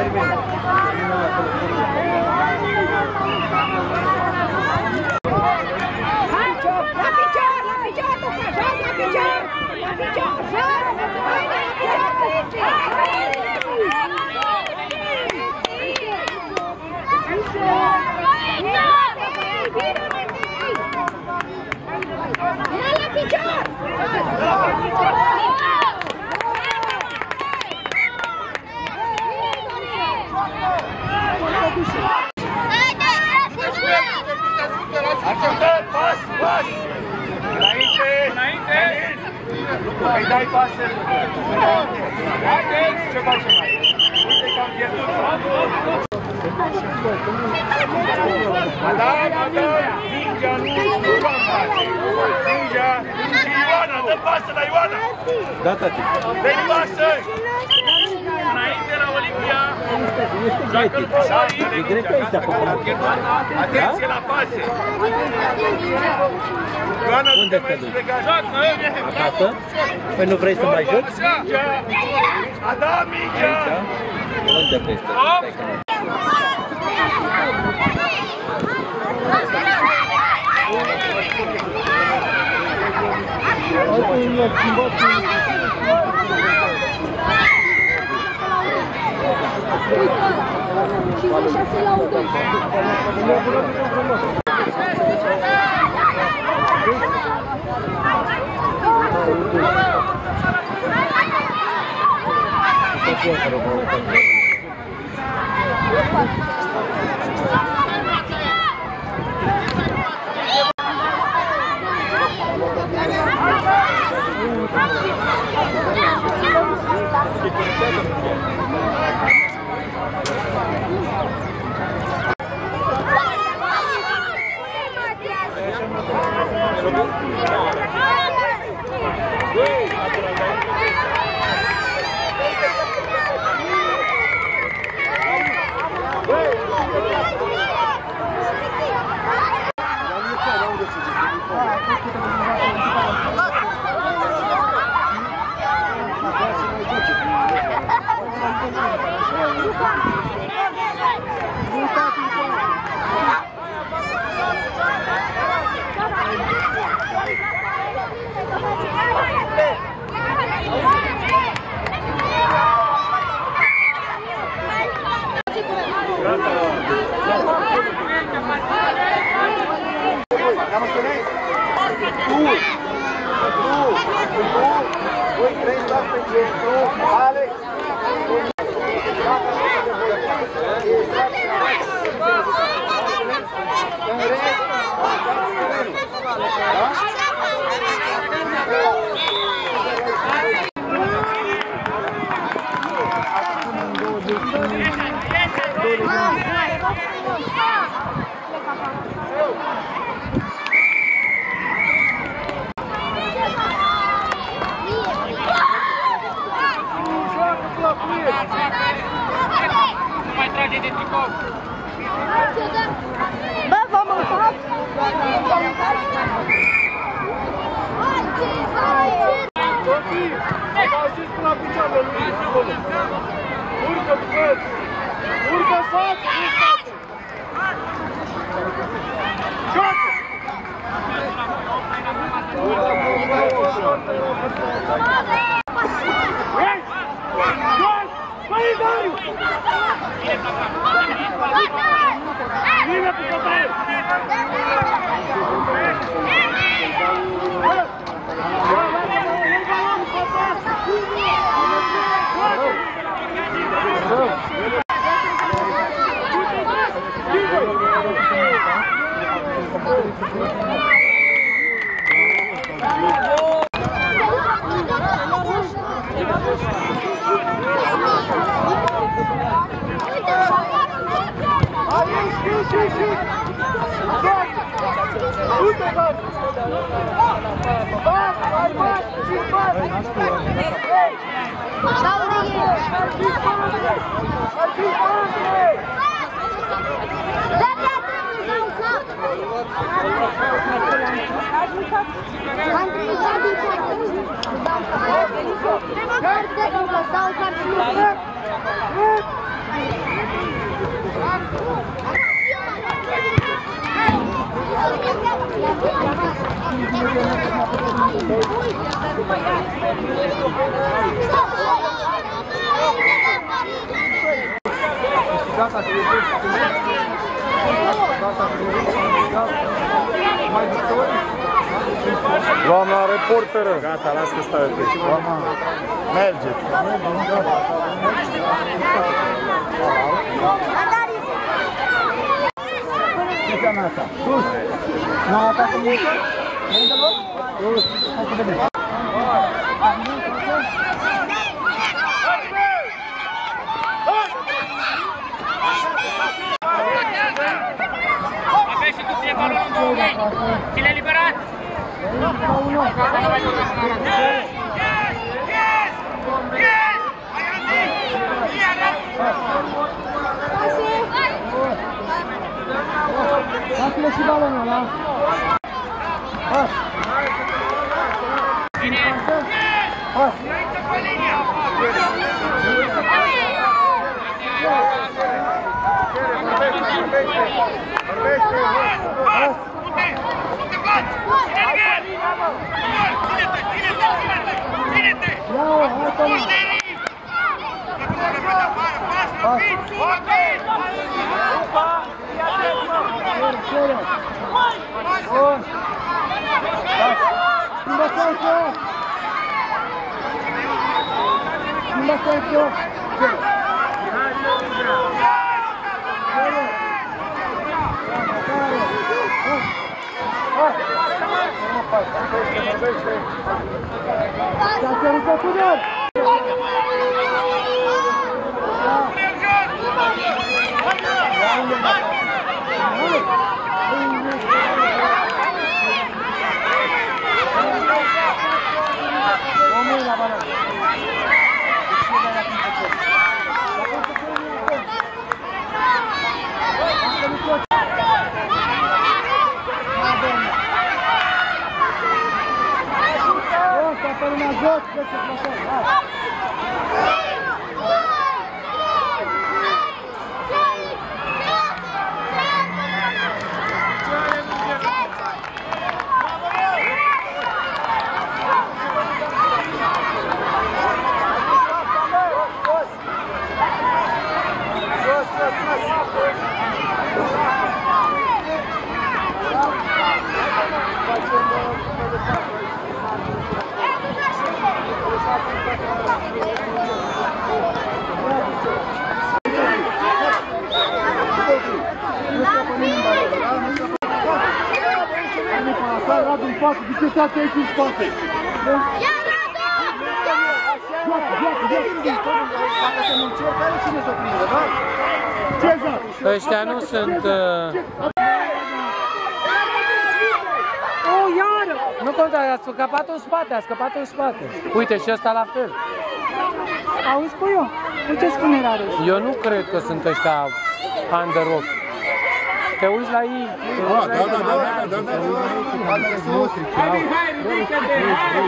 Așteptăm, pas! Înainte! Îi dai pasă! Haideți! Ce facem mai? Uite că am pierdut! Mingea nu am face! Mingea! Ioana! Dă pasă la Ioana! Da, tati! Dă-i pasă! Înainte la Olimpia! Joacă-l Boșorii! E greu că ești acolo. Atenție la pase! Ioana, nu te mai pleca! Acasă? Păi nu vrei să mai joci? A dat mingea! Unde vrei să joci? Gata, mai victorii? Doamna reporteră. Gata, las că stau eu. Doamna, mergeți. Ce înseamnă asta? Sus! N-a atacat multă? Multă loc? Sus! Hai să vedem. Aveți și tu ție balonul în două. Cine eliberat? Dați-le și balonul ăla. Pas! Cine? Pas! Ia-o, hai-o! Radu în față, discutați aici în spate. Ia, Radu! Dacă se nu încerc, are cine să prindă, da? Cezar! Ăștia nu sunt... Oh, iară! Nu contează, a scăpat în spate, a scăpat în spate. Uite, și ăsta la fel. Auzi, păi eu? Uite spune Radu. Eu nu cred că sunt ăștia under off. Te uiți la ei. Hai, ridică-te, hai!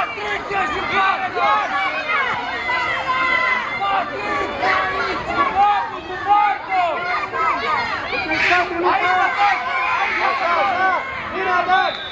Patrick! Bine, Adam!